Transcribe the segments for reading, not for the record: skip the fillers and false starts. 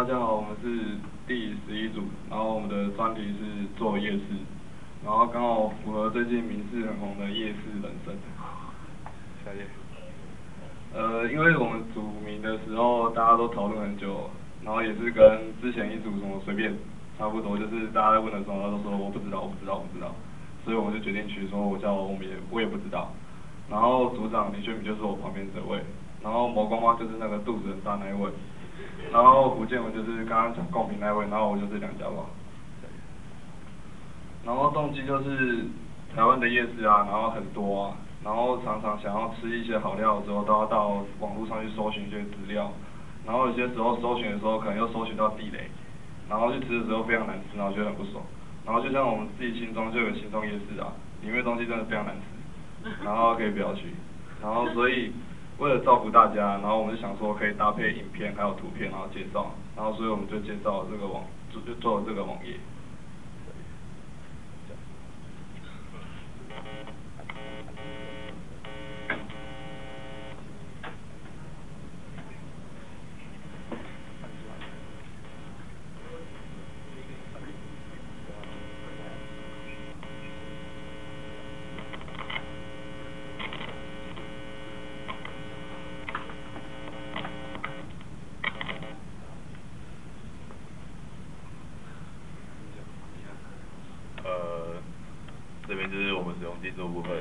大家好，我们是第11组，然后我们的专题是做夜市，然后刚好符合最近民视很红的夜市人生。下一页。因为我们组名的时候大家都讨论很久，然后也是跟之前一组什么随便差不多，就是大家在问的时候，他都说我不知道，所以我们就决定取说我也不知道。然后组长李炫明就是我旁边这位，然后魔光妈就是那个肚子很大那一位，然后胡建文就是刚刚讲贡品那位，然后我就是梁家宝。然后动机就是台湾的夜市啊，然后很多啊，然后常常想要吃一些好料的时候，都要到网络上去搜寻一些资料，然后有些时候搜寻的时候可能又搜寻到地雷，然后去吃的时候非常难吃，然后觉得很不爽。然后就像我们自己心中就有心中夜市啊，里面的东西真的非常难吃，然后可以不要去，然后所以为了照顾大家，然后我们就想说可以搭配影片还有图片，然后介绍，然后所以我们就介绍了这个就做了这个网页。 这边就是我们使用技术部分。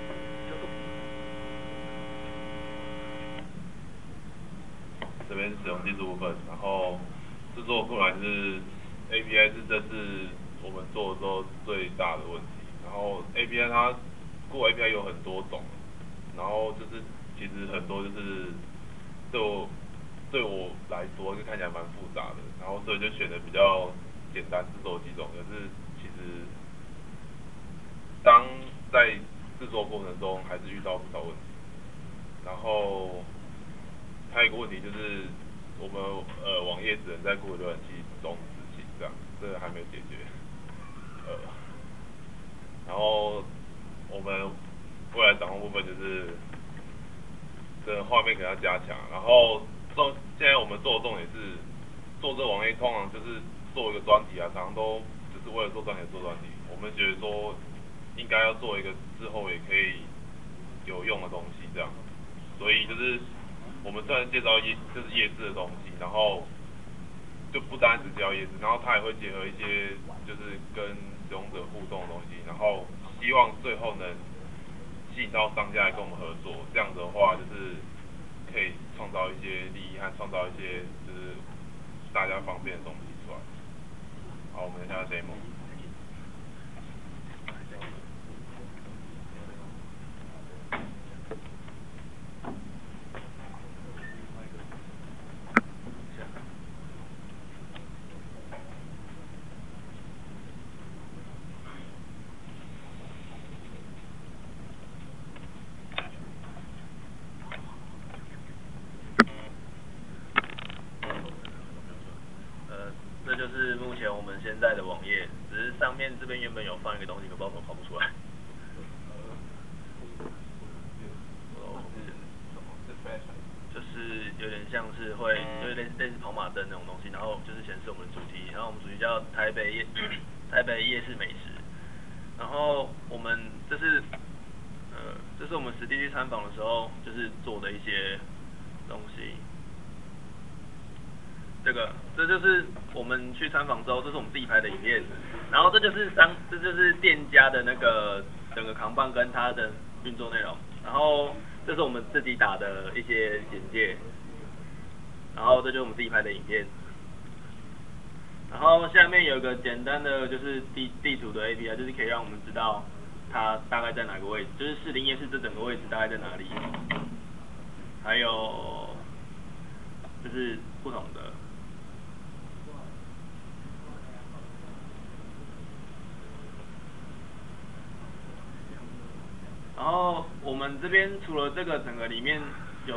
这边使用技术部分，然后制作过来是 API 是这次我们做的时候最大的问题。然后 API 它过 API 有很多种，然后就是其实很多就是对我来说是看起来蛮复杂的，然后所以就选的比较简单制作几种，可是其实当在制作过程中还是遇到不少问题。然后还有一个问题就是我们网页只能在 Google 浏览器中执行，这个还没有解决。然后我们未来掌控部分就是这画面可能要加强，然后现在我们做的重点是做这个网页，通常就是做一个专题啊，常常都只是为了做专题做专题。我们觉得说应该要做一个之后也可以有用的东西，这样。所以就是我们虽然介绍就是夜市的东西，然后就不单只介绍夜市，然后它也会结合一些就是跟使用者互动的东西，然后希望最后能吸引到商家来跟我们合作，这样子的话就是可以创造一些利益和创造一些就是大家方便的东西出来。好，我们等一下 demo。 这就是目前我们现在的网页，只是上面这边原本有放一个东西，可不知道怎么跑不出来。就是有点像是就是类似跑马灯那种东西，然后就是显示我们的主题，然后我们主题叫台北夜市美食，然后我们这是我们实地去参访的时候就是做的一些东西。这就是我们去参访之后，这是我们自己拍的影片，然后这就是店家的那个整个扛棒跟它的运作内容，然后这是我们自己打的一些简介，然后这就是我们自己拍的影片，然后下面有一个简单的就是地图的 API， 就是可以让我们知道它大概在哪个位置，就是士林夜市这整个位置大概在哪里，还有就是不同的。然后我们这边除了这个整个里面有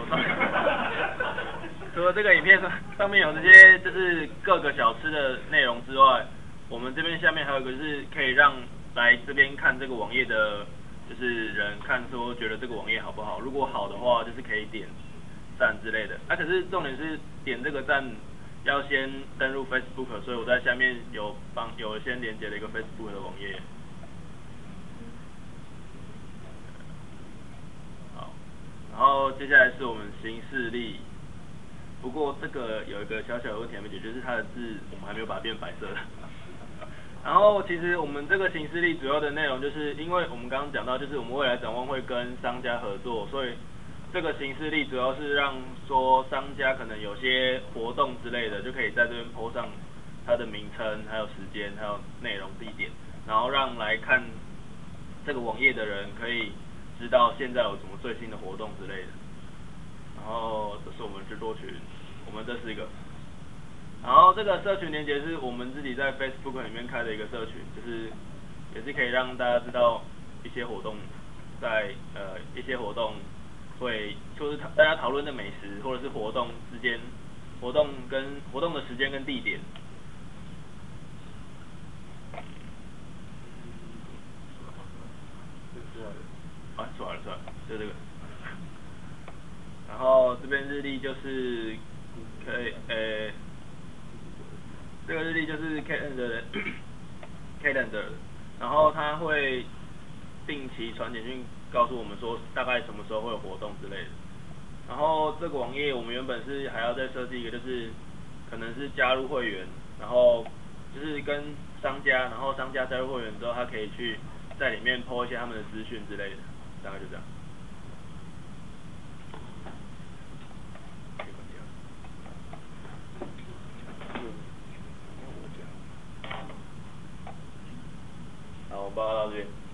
除了这个影片上面有这些就是各个小吃的内容之外，我们这边下面还有一个就是可以让来这边看这个网页的，就是人看说觉得这个网页好不好，如果好的话就是可以点赞之类的。可是重点是点这个赞要先登入 Facebook， 所以我在下面有先连接了一个 Facebook 的网页。好，然后接下来是我们行事历，不过这个有一个小小的问题还没解决，就是它的字我们还没有把它变白色的。然后其实我们这个行事历主要的内容就是，因为我们刚刚讲到，就是我们未来展望会跟商家合作，所以这个行事历主要是让说商家可能有些活动之类的，就可以在这边 po 上它的名称、还有时间、还有内容、地点，然后让来看这个网页的人可以知道现在有什么最新的活动之类的。然后这是我们制作群，我们这是一个。然后这个社群连结是我们自己在 Facebook 里面开的一个社群，就是也是可以让大家知道一些活动，一些活动会就是大家讨论的美食或者是活动之间，活动的时间跟地点。出来了，就这个。然后这边日历就是可以这个日历就是 calendar， 然后它会定期传简讯告诉我们说大概什么时候会有活动之类的。然后这个网页我们原本是还要再设计一个，就是可能是加入会员，然后就是跟商家，然后商家加入会员之后，他可以去在里面 po 一些他们的资讯之类的，大概就这样。好，我报告到这边。